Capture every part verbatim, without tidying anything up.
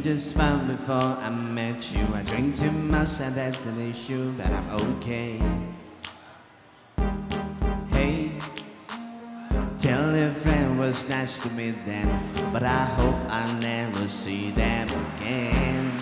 just fine before I met you. I drink too much and that's an issue, but I'm okay. Hey, tell your friend it was nice to meet them, but I hope I'll never see them again.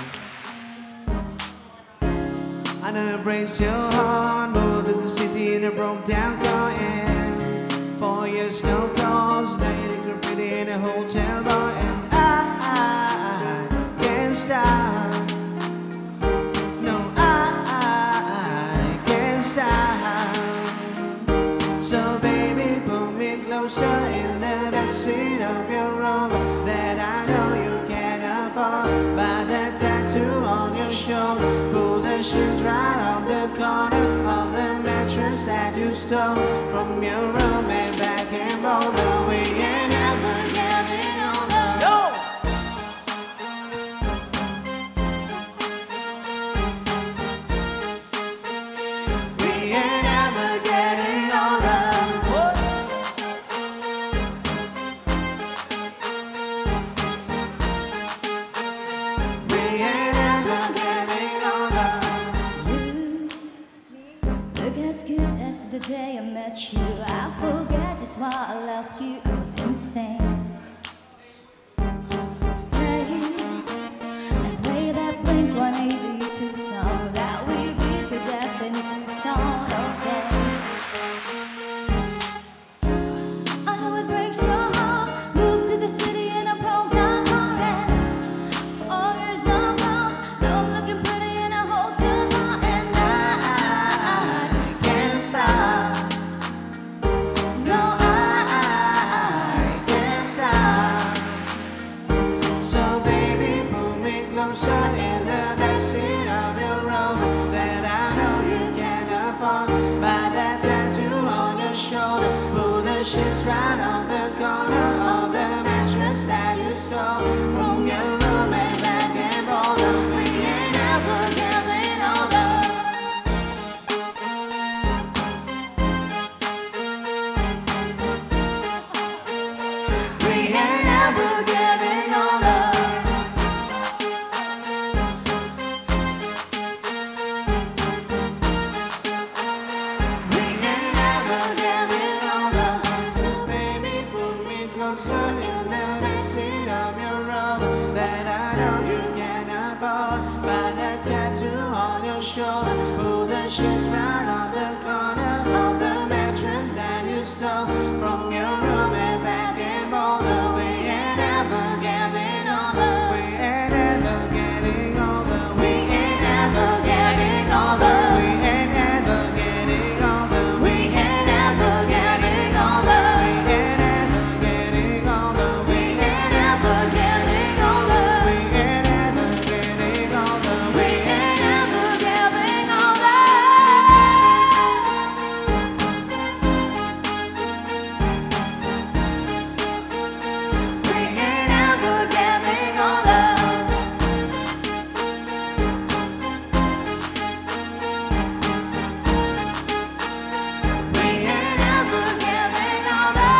I know it breaks your heart, moved to the city in a broke down car, and four years no calls, now you're pretty in a hotel bar, and I, I can't stop. No, I, I can't stop. So baby, pull me closer in the backseat of your Rover that I know you can't afford. By the tattoo on your shoulder, pull the sheets right off the corner of the mattress that you stole from your roommate back in Boulder. We ain't ever getting older. No! We ain't ever getting older. What? We ain't ever getting older. You look as good as the day I met you. I forget just why I left you. I was insane. Stay and play that Blink one eighty-two song that we beat to death in Tucson. Okay. I know it breaks your heart. Moved to the city in a broke down car, and four years no calls. Though I'm looking pretty in a hotel bar, and I Can't stop. no I Can't stop. So baby, pull me closer in the backseat of your Rover that I know you can't afford. By that tattoo on your shoulder, pull the sheets right off the corner of the mattress that you stole from your roommate back in Boulder. We ain't ever getting older. We ain't ever getting older. We ain't ever getting older. So baby, pull me closer in the backseat of your Rover that I know you can't afford. By that tattoo on your shoulder, pull the sheets right off the corner of the mattress that you stole from your roommate back in Boulder. We ain't ever getting older. We ain't ever getting older. We ain't ever getting older. We ain't ever getting older. We ain't ever getting older. We ain't ever getting older. We ain't ever getting older. We ain't ever getting older. We ain't ever getting older. We ain't ever getting older. We ain't ever getting older.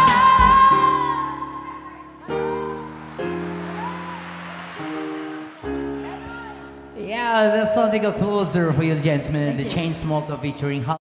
Yeah, that's something closer for you, gentlemen. The Chainsmokers featuring.